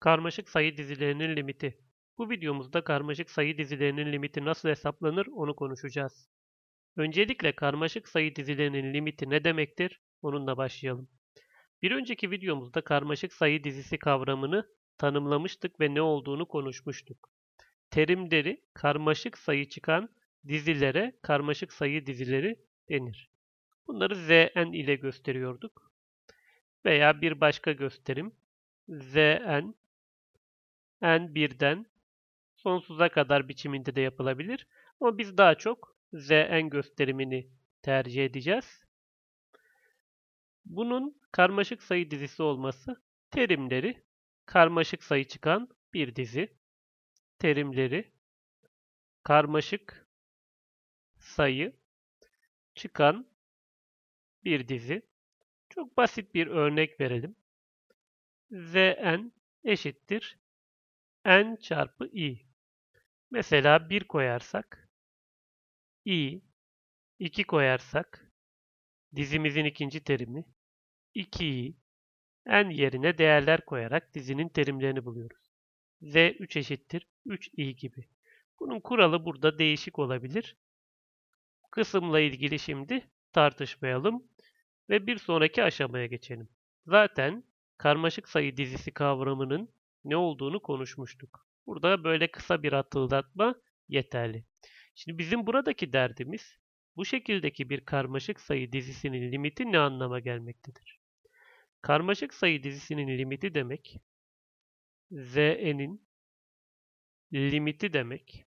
Karmaşık sayı dizilerinin limiti. Bu videomuzda karmaşık sayı dizilerinin limiti nasıl hesaplanır onu konuşacağız. Öncelikle karmaşık sayı dizilerinin limiti ne demektir? Onunla başlayalım. Bir önceki videomuzda karmaşık sayı dizisi kavramını tanımlamıştık ve ne olduğunu konuşmuştuk. Terimleri karmaşık sayı çıkan dizilere karmaşık sayı dizileri denir. Bunları Zn ile gösteriyorduk. Veya bir başka gösterim Zn n1'den sonsuza kadar biçiminde de yapılabilir. Ama biz daha çok Zn gösterimini tercih edeceğiz. Bunun karmaşık sayı dizisi olması terimleri karmaşık sayı çıkan bir dizi. Terimleri karmaşık sayı çıkan bir dizi. Çok basit bir örnek verelim. Zn eşittir n çarpı i. Mesela 1 koyarsak i, 2 koyarsak dizimizin ikinci terimi 2'yi n yerine değerler koyarak dizinin terimlerini buluyoruz. Z3 eşittir 3i gibi. Bunun kuralı burada değişik olabilir. Bu kısımla ilgili şimdi tartışmayalım ve bir sonraki aşamaya geçelim. Zaten karmaşık sayı dizisi kavramının ne olduğunu konuşmuştuk. Burada böyle kısa bir hatırlatma yeterli. Şimdi bizim buradaki derdimiz bu şekildeki bir karmaşık sayı dizisinin limiti ne anlama gelmektedir? Karmaşık sayı dizisinin limiti demek, Zn'in limiti demek.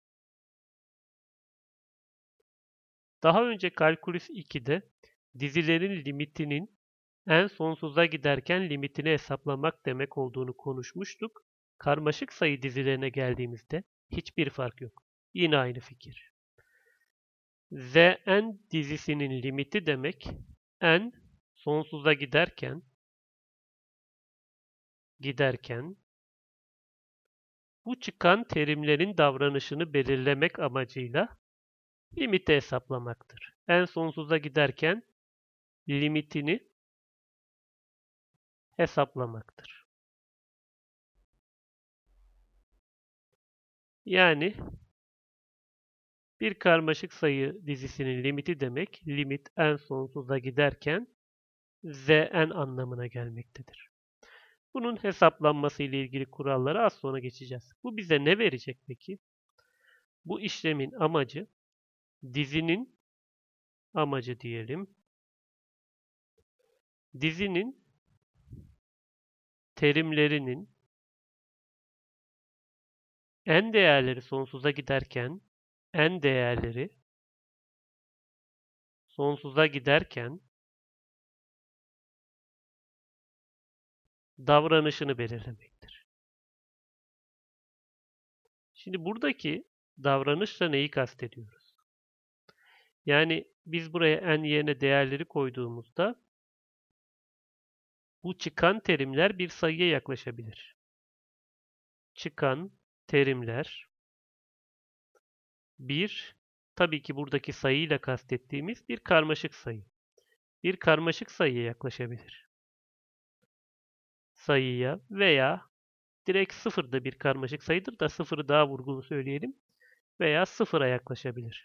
Daha önce kalkulüs 2'de dizilerin limitinin en sonsuza giderken limitini hesaplamak demek olduğunu konuşmuştuk. Karmaşık sayı dizilerine geldiğimizde hiçbir fark yok. Yine aynı fikir. Zn dizisinin limiti demek n sonsuza giderken bu çıkan terimlerin davranışını belirlemek amacıyla limiti hesaplamaktır. En sonsuza giderken limitini hesaplamaktır. Yani bir karmaşık sayı dizisinin limiti demek, limit en sonsuza giderken Zn anlamına gelmektedir. Bunun hesaplanması ile ilgili kurallara az sonra geçeceğiz. Bu bize ne verecek peki? Bu işlemin amacı, dizinin amacı diyelim, dizinin terimlerinin n değerleri sonsuza giderken, n değerleri sonsuza giderken davranışını belirlemektir. Şimdi buradaki davranışla neyi kastediyoruz? Yani biz buraya n yerine değerleri koyduğumuzda bu çıkan terimler bir sayıya yaklaşabilir. Çıkan terimler tabii ki buradaki sayıyla kastettiğimiz bir karmaşık sayı. Bir karmaşık sayıya yaklaşabilir. Sayıya veya direkt sıfır da bir karmaşık sayıdır da sıfırı daha vurgulu söyleyelim. Veya sıfıra yaklaşabilir.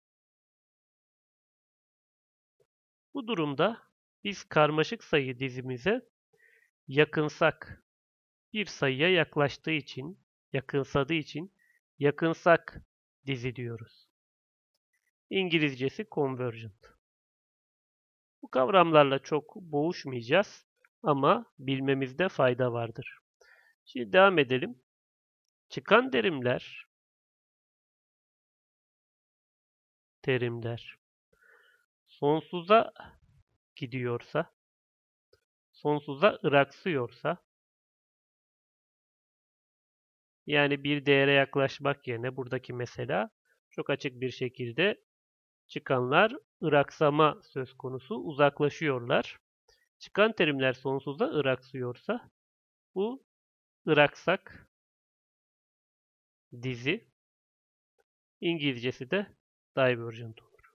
Bu durumda biz karmaşık sayı dizimize yakınsak bir sayıya yakınsadığı için yakınsak dizi diyoruz. İngilizcesi convergent. Bu kavramlarla çok boğuşmayacağız ama bilmemizde fayda vardır. Şimdi devam edelim. Çıkan terimler sonsuza gidiyorsa, sonsuza ıraksıyorsa, yani bir değere yaklaşmak yerine buradaki mesela çok açık bir şekilde çıkanlar ıraksama söz konusu, uzaklaşıyorlar. Çıkan terimler sonsuza ıraksıyorsa bu ıraksak dizi, İngilizcesi de divergent olur.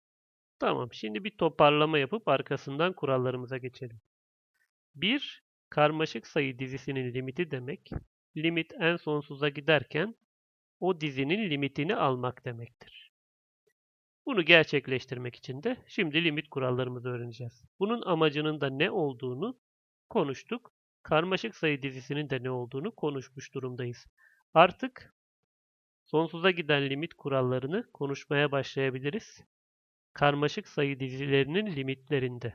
Tamam, şimdi bir toparlama yapıp arkasından kurallarımıza geçelim. Bir karmaşık sayı dizisinin limiti demek, limit en sonsuza giderken o dizinin limitini almak demektir. Bunu gerçekleştirmek için de şimdi limit kurallarımızı öğreneceğiz. Bunun amacının da ne olduğunu konuştuk. Karmaşık sayı dizisinin de ne olduğunu konuşmuş durumdayız. Artık sonsuza giden limit kurallarını konuşmaya başlayabiliriz. Karmaşık sayı dizilerinin limitlerinde.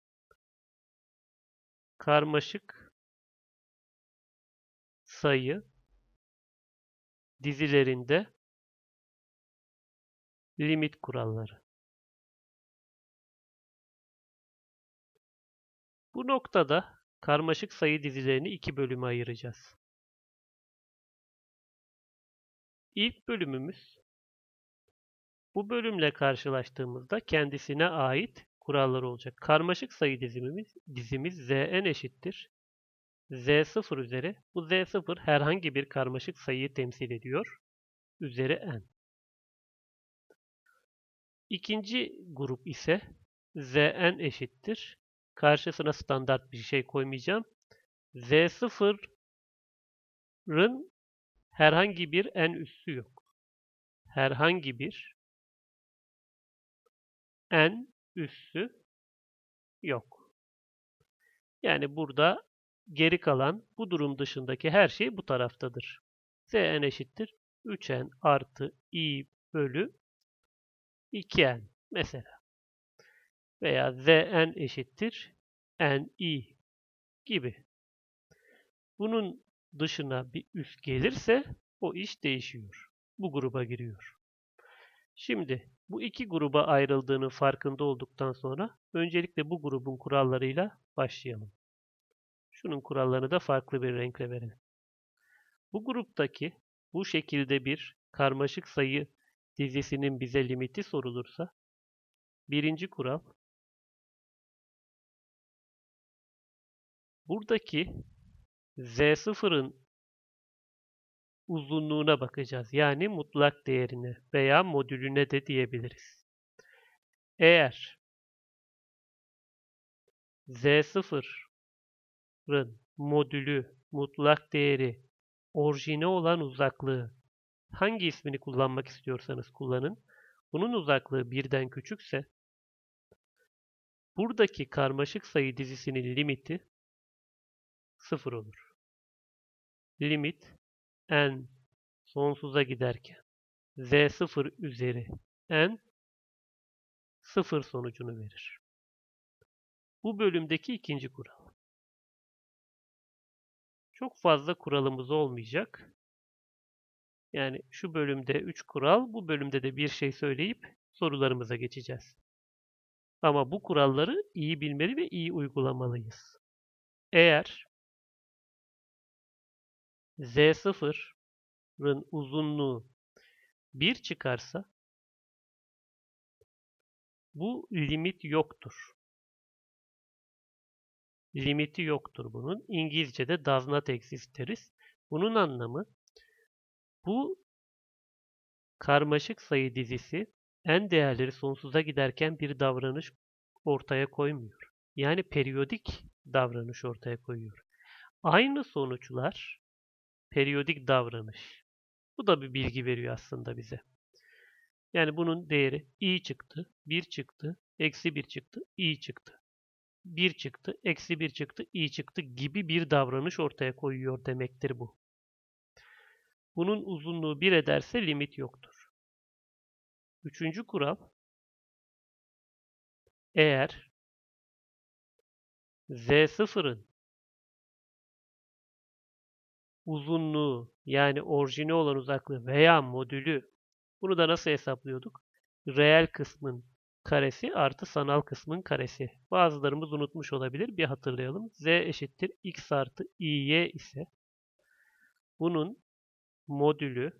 Karmaşık sayı dizilerinde limit kuralları. Bu noktada karmaşık sayı dizilerini iki bölüme ayıracağız. İlk bölümümüz bu bölümle karşılaştığımızda kendisine ait kurallar olacak. Karmaşık sayı dizimiz Zn eşittir Z0 üzeri. Bu Z0 herhangi bir karmaşık sayıyı temsil ediyor. Üzeri n. İkinci grup ise Zn eşittir. Karşısına standart bir şey koymayacağım. Z0'ın herhangi bir n üssü yok. Herhangi bir n üssü yok. Yani burada geri kalan bu durum dışındaki her şey bu taraftadır. Zn eşittir 3n artı i bölü 2n mesela. Veya Zn eşittir ni gibi. Bunun dışına bir üs gelirse o iş değişiyor. Bu gruba giriyor. Şimdi bu iki gruba ayrıldığının farkında olduktan sonra öncelikle bu grubun kurallarıyla başlayalım. Şunun kurallarını da farklı bir renkle verelim. Bu gruptaki bu şekilde bir karmaşık sayı dizisinin bize limiti sorulursa birinci kural buradaki Z0'ın uzunluğuna bakacağız. Yani mutlak değerine veya modülüne de diyebiliriz. Eğer Z0'ın modülü, mutlak değeri, orijine olan uzaklığı hangi ismini kullanmak istiyorsanız kullanın. Bunun uzaklığı birden küçükse buradaki karmaşık sayı dizisinin limiti 0 olur. Limit n sonsuza giderken z0 üzeri n 0 sonucunu verir. Bu bölümdeki ikinci kural. Çok fazla kuralımız olmayacak. Yani şu bölümde 3 kural, bu bölümde de bir şey söyleyip sorularımıza geçeceğiz. Ama bu kuralları iyi bilmeli ve iyi uygulamalıyız. Eğer Z0'ın uzunluğu 1 çıkarsa bu limit yoktur. Limiti yoktur bunun. İngilizce'de does not exist deriz. Bunun anlamı bu karmaşık sayı dizisi n değerleri sonsuza giderken bir davranış ortaya koymuyor. Yani periyodik davranış ortaya koyuyor. Aynı sonuçlar periyodik davranış. Bu da bir bilgi veriyor aslında bize. Yani bunun değeri i çıktı, 1 çıktı, eksi 1 çıktı, i çıktı. 1 çıktı, eksi 1 çıktı, i çıktı gibi bir davranış ortaya koyuyor demektir bu. Bunun uzunluğu 1 ederse limit yoktur. Üçüncü kural, eğer Z0'ın uzunluğu yani orijine olan uzaklığı veya modülü, bunu da nasıl hesaplıyorduk? Reel kısmın karesi artı sanal kısmın karesi. Bazılarımız unutmuş olabilir. Bir hatırlayalım. Z eşittir x artı iy ise bunun modülü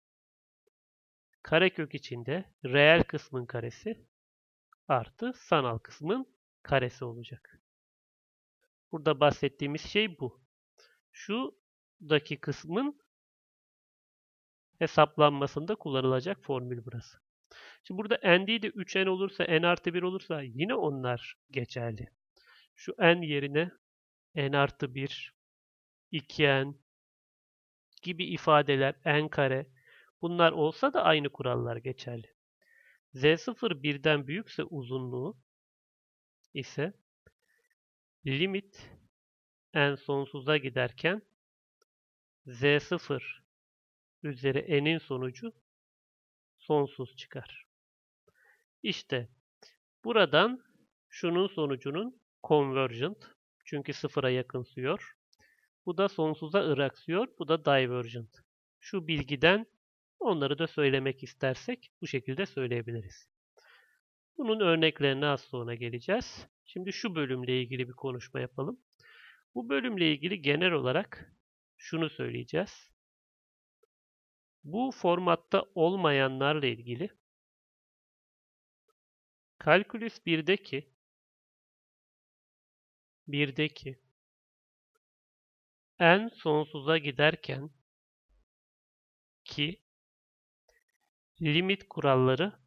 karekök içinde reel kısmın karesi artı sanal kısmın karesi olacak. Burada bahsettiğimiz şey bu. Şuradaki kısmın hesaplanmasında kullanılacak formül burası. Şimdi burada n değil de 3n olursa, n artı 1 olursa yine onlar geçerli. Şu n yerine n artı 1, 2n gibi ifadeler, n kare, bunlar olsa da aynı kurallar geçerli. Z0 birden büyükse uzunluğu ise limit n sonsuza giderken Z0 üzeri n'in sonucu sonsuz çıkar. İşte buradan şunun sonucunun convergent, çünkü sıfıra yakınsıyor. Bu da sonsuza ıraksıyor. Bu da divergent. Şu bilgiden onları da söylemek istersek bu şekilde söyleyebiliriz. Bunun örneklerine az sonra geleceğiz. Şimdi şu bölümle ilgili bir konuşma yapalım. Bu bölümle ilgili genel olarak şunu söyleyeceğiz. Bu formatta olmayanlarla ilgili kalkülüs 1'deki n sonsuza giderken ki limit kuralları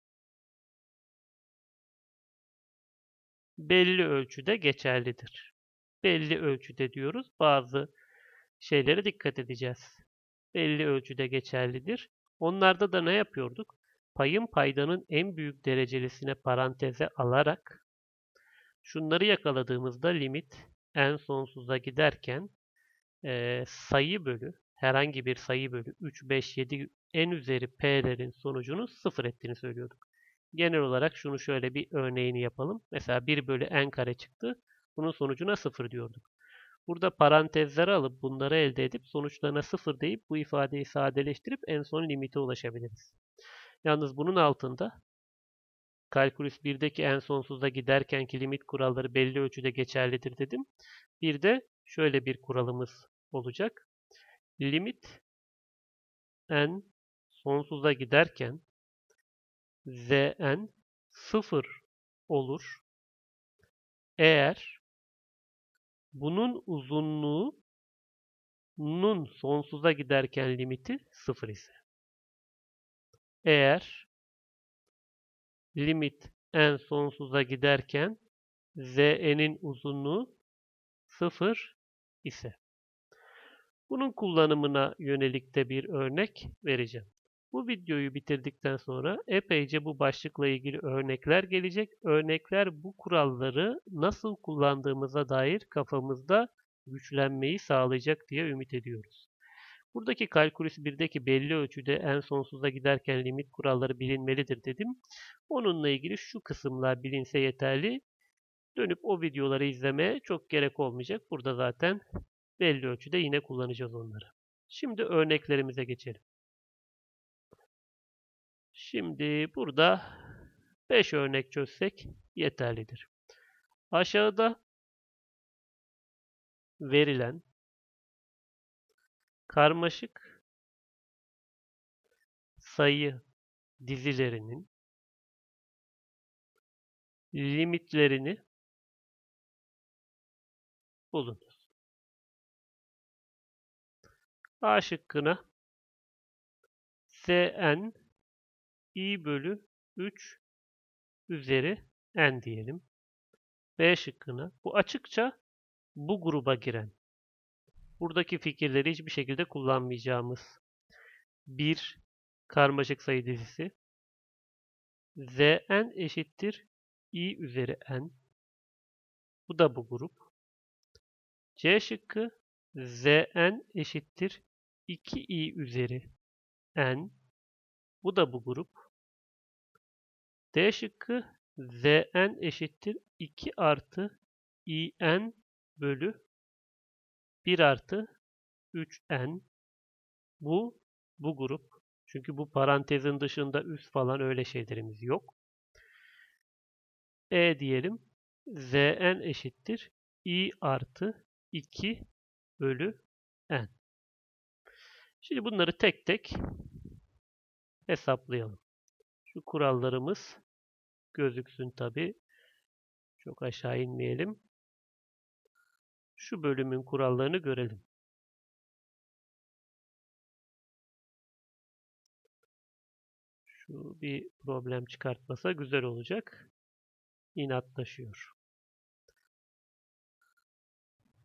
belli ölçüde geçerlidir. Belli ölçüde diyoruz. Bazı şeylere dikkat edeceğiz. Belli ölçüde geçerlidir. Onlarda da ne yapıyorduk? Payın paydanın en büyük derecelisine paranteze alarak şunları yakaladığımızda limit n sonsuza giderken sayı bölü, herhangi bir sayı bölü 3, 5, 7 n üzeri p'lerin sonucunu sıfır ettiğini söylüyorduk. Genel olarak şunu şöyle bir örneğini yapalım. Mesela 1 bölü n kare çıktı. Bunun sonucuna 0 diyorduk. Burada parantezleri alıp bunları elde edip sonuçlarına 0 deyip bu ifadeyi sadeleştirip en son limite ulaşabiliriz. Yalnız bunun altında kalkülüs 1'deki n sonsuza giderkenki limit kuralları belli ölçüde geçerlidir dedim. Bir de şöyle bir kuralımız olacak. Limit n sonsuza giderken zn 0 olur. Eğer bunun uzunluğunun sonsuza giderken limiti 0 ise. Eğer limit n sonsuza giderken zn'in uzunluğu 0 ise. Bunun kullanımına yönelik de bir örnek vereceğim. Bu videoyu bitirdikten sonra epeyce bu başlıkla ilgili örnekler gelecek. Örnekler bu kuralları nasıl kullandığımıza dair kafamızda güçlenmeyi sağlayacak diye ümit ediyoruz. Buradaki kalkülüs 1'deki belli ölçüde en sonsuza giderken limit kuralları bilinmelidir dedim. Onunla ilgili şu kısımlar bilinse yeterli. Dönüp o videoları izlemeye çok gerek olmayacak. Burada zaten belli ölçüde yine kullanacağız onları. Şimdi örneklerimize geçelim. Şimdi burada 5 örnek çözsek yeterlidir. Aşağıda verilen karmaşık sayı dizilerinin limitlerini bulunuz. A şıkkına Sn i bölü 3 üzeri n diyelim. B şıkkına bu açıkça bu gruba giren, buradaki fikirleri hiçbir şekilde kullanmayacağımız bir karmaşık sayı dizisi. Zn eşittir i üzeri n. Bu da bu grup. C şıkkı Zn eşittir 2i üzeri n. Bu da bu grup. D şıkkı Zn eşittir 2 artı in bölü 1 artı 3n. Bu grup. Çünkü bu parantezin dışında üst falan öyle şeylerimiz yok. E diyelim. Zn eşittir i artı 2 bölü n. Şimdi bunları tek tek hesaplayalım. Şu kurallarımız gözüksün tabi. Çok aşağı inmeyelim. Şu bölümün kurallarını görelim. Şu bir problem çıkartmasa güzel olacak. İnatlaşıyor.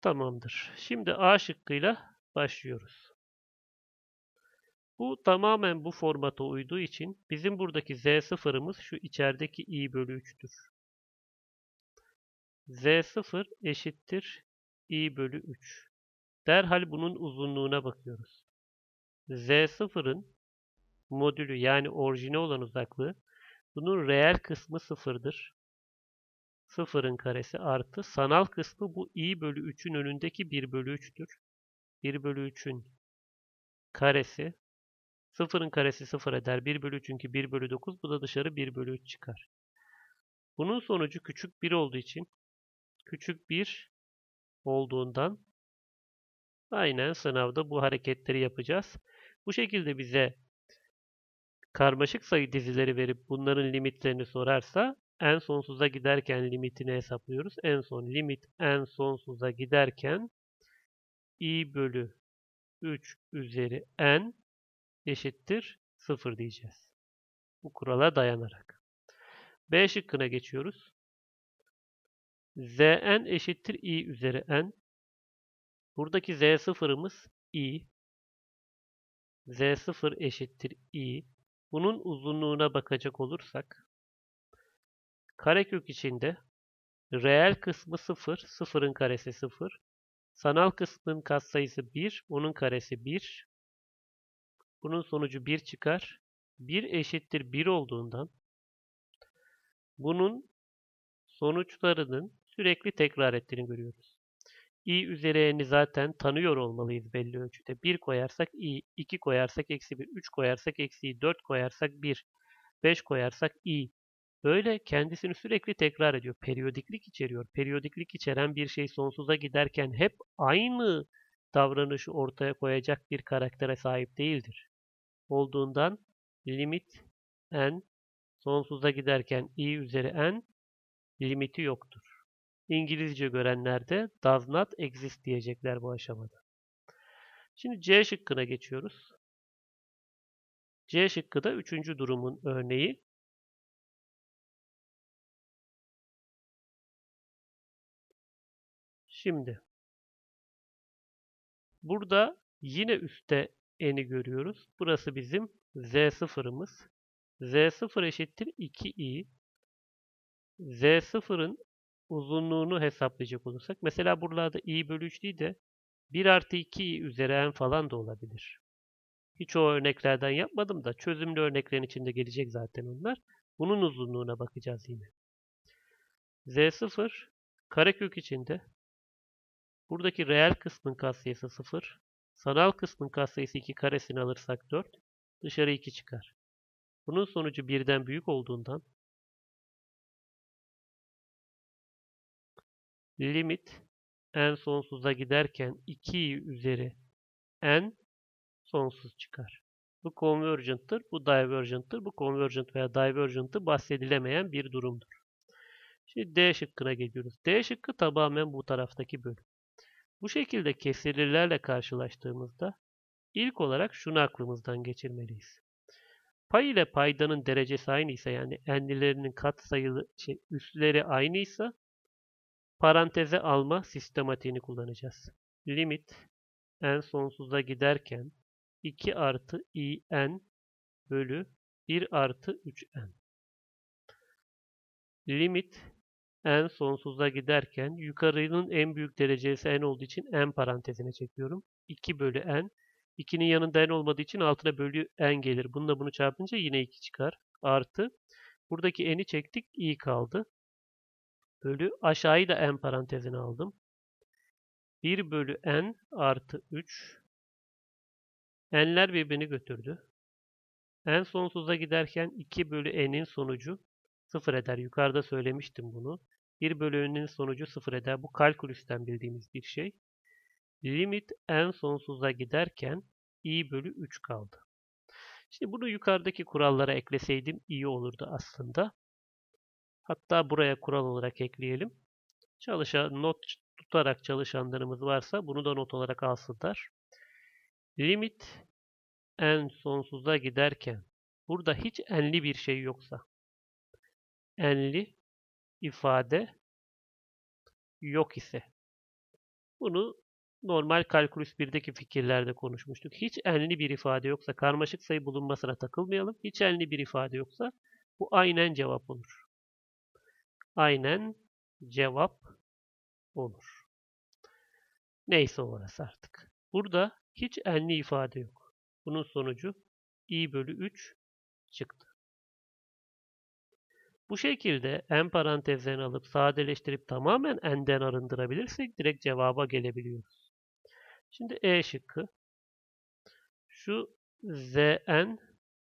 Tamamdır. Şimdi A şıkkıyla başlıyoruz. Bu tamamen bu formata uyduğu için bizim buradaki Z0'ımız şu içerideki I bölü 3'tür. Z0 eşittir I bölü 3. Derhal bunun uzunluğuna bakıyoruz. Z0'ın modülü yani orijine olan uzaklığı, bunun reel kısmı 0'dır. 0'ın karesi artı sanal kısmı bu I bölü 3'ün önündeki 1 bölü 3'tür. 1 bölü 3'ün karesi, 0'ın karesi 0 eder. 1 bölü 3'ünki 1 bölü 9. Bu da dışarı 1 bölü 3 çıkar. Bunun sonucu küçük 1 olduğu için, küçük 1 olduğundan aynen sınavda bu hareketleri yapacağız. Bu şekilde bize karmaşık sayı dizileri verip bunların limitlerini sorarsa en sonsuza giderken limitini hesaplıyoruz. En son limit en sonsuza giderken I bölü 3 üzeri n eşittir 0 diyeceğiz. Bu kurala dayanarak. B şıkkına geçiyoruz. Zn eşittir I üzeri n. Buradaki Z0'ımız I. Z0 eşittir I. Bunun uzunluğuna bakacak olursak karekök içinde reel kısmı 0, 0'ın karesi 0. Sanal kısmın katsayısı 1, onun karesi 1. Bunun sonucu 1 çıkar. 1 eşittir 1 olduğundan bunun sonuçlarının sürekli tekrar ettiğini görüyoruz. I üzeri n'i zaten tanıyor olmalıyız belli ölçüde. 1 koyarsak I, 2 koyarsak eksi 1, 3 koyarsak eksi I, 4 koyarsak 1, 5 koyarsak I. Böyle kendisini sürekli tekrar ediyor. Periyodiklik içeriyor. Periyodiklik içeren bir şey sonsuza giderken hep aynı davranışı ortaya koyacak bir karaktere sahip değildir. Olduğundan limit n sonsuza giderken I üzeri n limiti yoktur. İngilizce görenler de does not exist diyecekler bu aşamada. Şimdi C şıkkına geçiyoruz. C şıkkı da 3. durumun örneği. Şimdi burada yine üstte n'i görüyoruz. Burası bizim Z0'ımız. Z0 eşittir 2i. Z0'ın uzunluğunu hesaplayacak olursak, mesela buralarda i bölü 3 değil de 1 artı 2i üzeri n falan da olabilir. Hiç o örneklerden yapmadım da çözümlü örneklerin içinde gelecek zaten onlar. Bunun uzunluğuna bakacağız yine. Z0 karekök içinde buradaki reel kısmın katsayısı 0. Sanal kısmın katsayısı 2 karesini alırsak 4. Dışarı 2 çıkar. Bunun sonucu 1'den büyük olduğundan limit n sonsuza giderken 2 üzeri n sonsuz çıkar. Bu convergent'tır, bu divergent'tır. Bu convergent veya divergent'ı bahsedilemeyen bir durumdur. Şimdi D şıkkına geliyoruz. D şıkkı tamamen bu taraftaki bölüm. Bu şekilde kesirlerle karşılaştığımızda ilk olarak şunu aklımızdan geçirmeliyiz. Pay ile paydanın derecesi aynıysa, yani n'lilerinin katsayılı üsleri aynıysa paranteze alma sistematiğini kullanacağız. Limit n sonsuza giderken 2 artı i n bölü 1 artı 3n. Limit n sonsuza giderken yukarının en büyük derecesi n olduğu için n parantezine çekiyorum. 2 bölü n. 2'nin yanında n olmadığı için altına bölü n gelir. Bununla bunu çarpınca yine 2 çıkar. Artı. Buradaki n'i çektik. I kaldı. Bölü. Aşağıyı da n parantezine aldım. 1 bölü n artı 3. N'ler birbirini götürdü. N sonsuza giderken 2 bölü n'in sonucu 0 eder. Yukarıda söylemiştim bunu. 1 bölü n'in sonucu 0 eder. Bu kalkülüsten bildiğimiz bir şey. Limit n sonsuza giderken i bölü 3 kaldı. Şimdi bunu yukarıdaki kurallara ekleseydim iyi olurdu aslında. Hatta buraya kural olarak ekleyelim. Not tutarak çalışanlarımız varsa bunu da not olarak alsınlar. Limit n sonsuza giderken burada hiç n'li bir şey yoksa, n'li ifade yok ise Bunu normal kalkulüs 1'deki fikirlerde konuşmuştuk. Hiç n'li bir ifade yoksa karmaşık sayı bulunmasına takılmayalım. Hiç n'li bir ifade yoksa bu aynen cevap olur. Aynen cevap olur. Neyse orası artık. Burada hiç n'li ifade yok. Bunun sonucu i bölü 3 çıktı. Bu şekilde n parantezlerini alıp sadeleştirip tamamen n'den arındırabilirsek direkt cevaba gelebiliyoruz. Şimdi E şıkkı. Şu Zn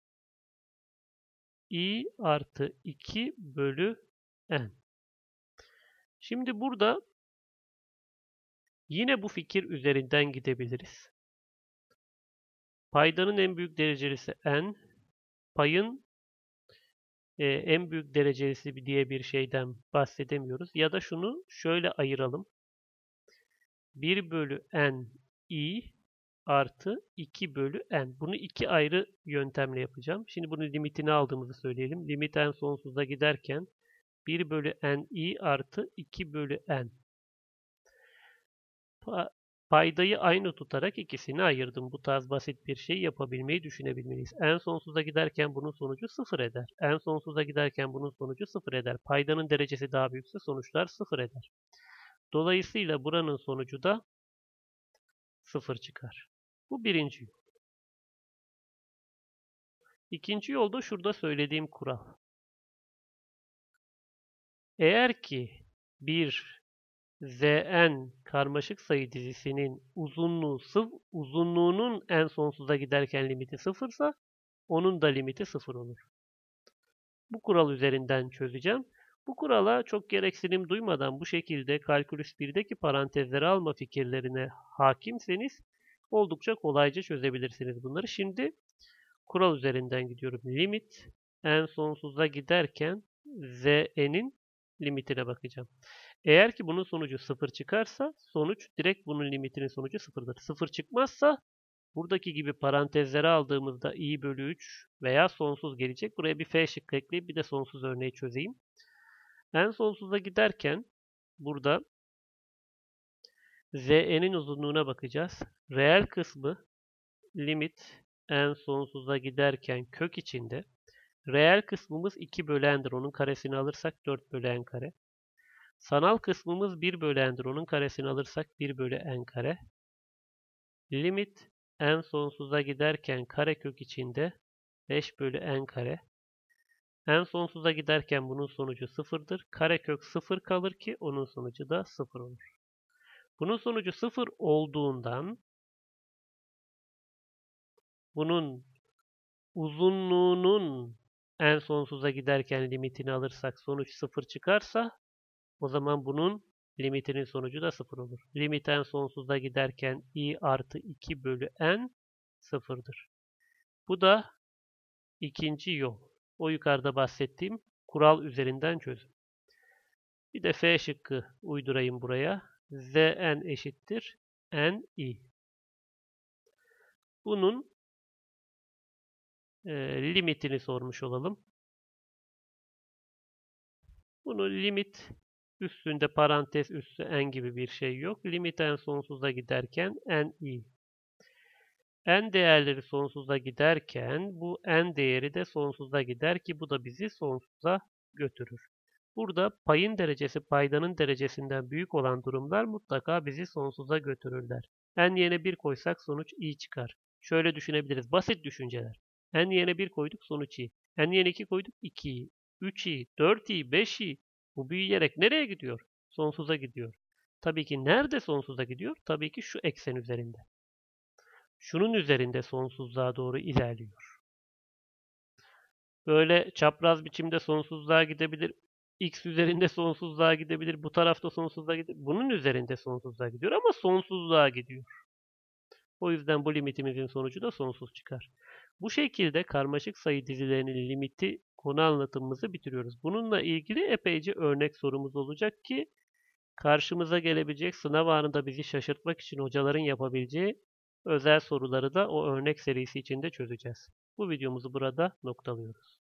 i artı 2 bölü n. Şimdi burada yine bu fikir üzerinden gidebiliriz. Paydanın en büyük derecelisi n, payın en büyük derecelisi diye bir şeyden bahsedemiyoruz. Ya da şunu şöyle ayıralım. 1 bölü n i artı 2 bölü n. Bunu iki ayrı yöntemle yapacağım. Şimdi bunun limitini aldığımızı söyleyelim. Limit n sonsuza giderken 1 bölü n i artı 2 bölü n. Paydayı aynı tutarak ikisini ayırdım. Bu tarz basit bir şey yapabilmeyi düşünebilmeliyiz. N sonsuza giderken bunun sonucu 0 eder. N sonsuza giderken bunun sonucu 0 eder. Paydanın derecesi daha büyükse sonuçlar 0 eder. Dolayısıyla buranın sonucu da 0 çıkar. Bu birinci yol. İkinci yolda şurada söylediğim kural. Eğer ki bir Zn karmaşık sayı dizisinin uzunluğunun en sonsuza giderken limiti 0 ise onun da limiti 0 olur. Bu kural üzerinden çözeceğim. Bu kurala çok gereksinim duymadan bu şekilde kalkülüs 1'deki parantezleri alma fikirlerine hakimseniz oldukça kolayca çözebilirsiniz bunları. Şimdi kural üzerinden gidiyorum. Limit n sonsuza giderken Zn'in limitine bakacağım. Eğer ki bunun sonucu 0 çıkarsa sonuç direkt bunun limitinin sonucu 0'dır. 0 çıkmazsa buradaki gibi parantezlere aldığımızda i bölü 3 veya sonsuz gelecek. Buraya bir f şıkkı ekleyip bir de sonsuz örneği çözeyim. En sonsuza giderken burada Zn'in uzunluğuna bakacağız. Reel kısmı limit en sonsuza giderken kök içinde. Reel kısmımız 2 bölü n'dir. Onun karesini alırsak 4 bölü n kare. Sanal kısmımız 1 bölü n'dir. Onun karesini alırsak 1 bölü n kare. Limit n sonsuza giderken karekök içinde 5 bölü n kare. N sonsuza giderken bunun sonucu 0'dır. Karekök 0 kalır ki onun sonucu da 0 olur. Bunun sonucu 0 olduğundan bunun uzunluğunun n sonsuza giderken limitini alırsak sonuç 0 çıkarsa o zaman bunun limitinin sonucu da 0 olur. Limit n sonsuza giderken i artı 2 bölü n 0'dır. Bu da ikinci yol. O yukarıda bahsettiğim kural üzerinden çözüm. Bir de F şıkkı uydurayım buraya. Zn eşittir ni. Bunun limitini sormuş olalım. Bunu limit üstünde parantez üssü n gibi bir şey yok. Limit n sonsuza giderken ni. N değerleri sonsuza giderken bu n değeri de sonsuza gider ki bu da bizi sonsuza götürür. Burada payın derecesi paydanın derecesinden büyük olan durumlar mutlaka bizi sonsuza götürürler. N yerine 1 koysak sonuç i çıkar. Şöyle düşünebiliriz. Basit düşünceler. N yerine 1 koyduk sonuç i. N yerine 2 koyduk 2i. 3i, 4i, 5i. Bu büyüyerek nereye gidiyor? Sonsuza gidiyor. Tabii ki nerede sonsuza gidiyor? Tabii ki şu eksen üzerinde. Şunun üzerinde sonsuzluğa doğru ilerliyor. Böyle çapraz biçimde sonsuzluğa gidebilir. X üzerinde sonsuzluğa gidebilir. Bu tarafta sonsuzluğa gidebilir. Bunun üzerinde sonsuzluğa gidiyor ama sonsuzluğa gidiyor. O yüzden bu limitimizin sonucu da sonsuz çıkar. Bu şekilde karmaşık sayı dizilerinin limiti konu anlatımımızı bitiriyoruz. Bununla ilgili epeyce örnek sorumuz olacak ki karşımıza gelebilecek sınav anında bizi şaşırtmak için hocaların yapabileceği özel soruları da o örnek serisi içinde çözeceğiz. Bu videomuzu burada noktalıyoruz.